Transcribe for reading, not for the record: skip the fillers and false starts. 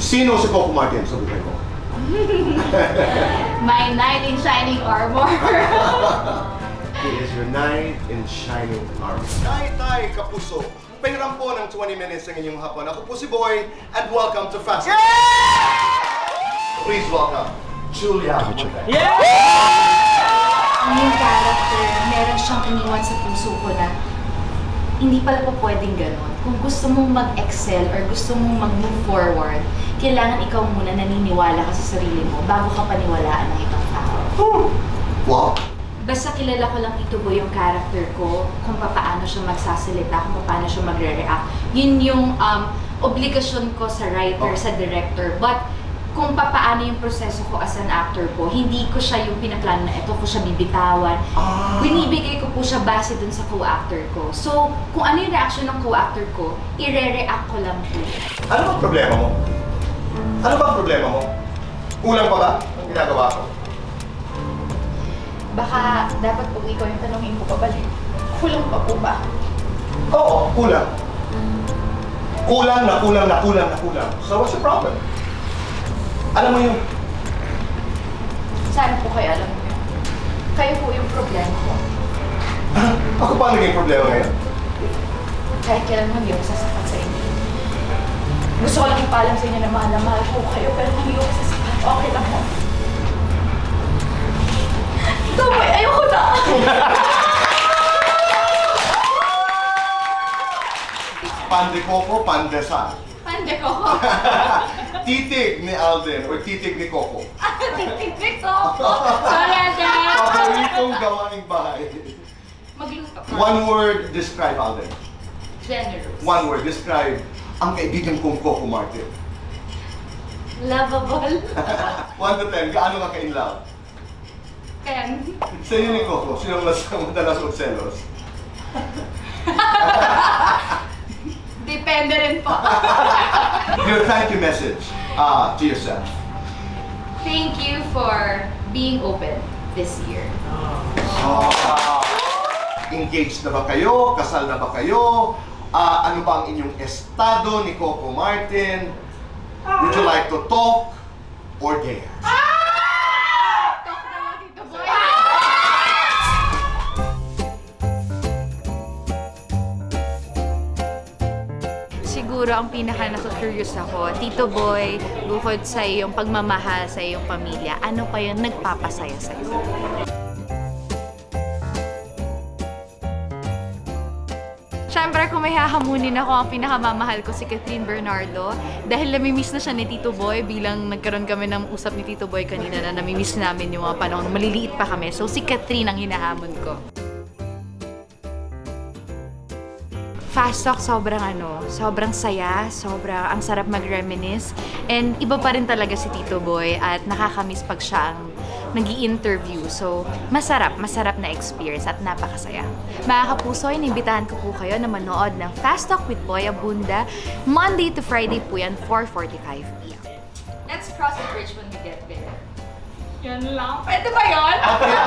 Sino si Coco Martin? Sabihin ko. My knight in shining armor. He is your knight in shining armor. Tay, kapuso. Pahiram po ng 20 minutes ang inyong hapon. Ako po si Boy, and welcome to Fast. Yeah! Please welcome, Julia. Yeah! Yung character, meron siyang iniwan sa puso ko na hindi pala po pwedeng ganun. Kung gusto mong mag-excel or gusto mong mag-move forward, kailangan ikaw muna naniniwala ka sa sarili mo bago ka paniwalaan ng ibang tao. Wow! Basta kilala ko lang Tito Boy yung character ko, kung paano siya magsasalita, kung paano siya magre-react. Yun yung obligasyon ko sa writer, sa director. But kung paano yung proseso ko as an actor po, hindi ko siya yung pinaplano na ito ko siya bibitawan. Binibigay ko po siya base dun sa co-actor ko. So, kung ano yung reaction ng co-actor ko, i-re-react ko lang po. Ano bang problema mo? Ano bang problema mo? Kulang pa ba ang ginagawa ko? Baka dapat po ikaw yung tanongin ko pabalik. Kulang pa po ba? Oo, kulang. Kulang. So what's your problem? Alam mo yun? Sana po kayo alam mo yun. Kayo po yung problema ko. Ako pa ang naging problema ngayon? Kahit kailan hindi ako sasapat sa inyo. Gusto ko lang ipalam sa inyo na mahal ko kayo, pero hindi ako sasapat. Okay lang po. Tomoy, ayoko na! Pande Coco, pandesal. Pande Coco. Titig ni Alden or titig ni Coco. Titig ni Coco. Sorry, Alden. Paboritong gawaing bahay. Magluto. One word, describe Alden. Generous. One word, describe ang kaibigan kong Coco Martin. Lovable. 1 to 10, gaano ka ka-in love? 10. Sa inyo ni Coco, sino mas madalas magselos? Depende rin po. Your thank you message to yourself. Thank you for being open this year. Engaged na ba kayo? Kasal na ba kayo? Ano ba ang inyong estado ni Coco Martin? Would you like to talk or dare? Talk na lang, Tito Boy. Siguro ang pinaka naka-curious ako, Tito Boy, bukod sa iyong pagmamahal sa iyong pamilya, ano pa yung nagpapasaya sa iyo? Siyempre, kung may hahamunin ako, ang pinakamamahal ko si Catherine Bernardo. Dahil namimiss na siya ni Tito Boy, bilang nagkaroon kami ng usap ni Tito Boy kanina na namimiss namin yung mga panahon, maliliit pa kami. So, si Catherine ang hinahamon ko. Fast Talk, sobrang saya, ang sarap mag-reminisce. And iba pa rin talaga si Tito Boy at nakakamiss pag siya ang nag-i-interview. So, masarap na experience at napakasaya. Mga kapuso, inimbitahan ko po kayo na manood ng Fast Talk with Boy Abunda. Monday to Friday po yan, 4:45 p.m. Let's cross the bridge when we get there. Yan lang. Pwede ba yun?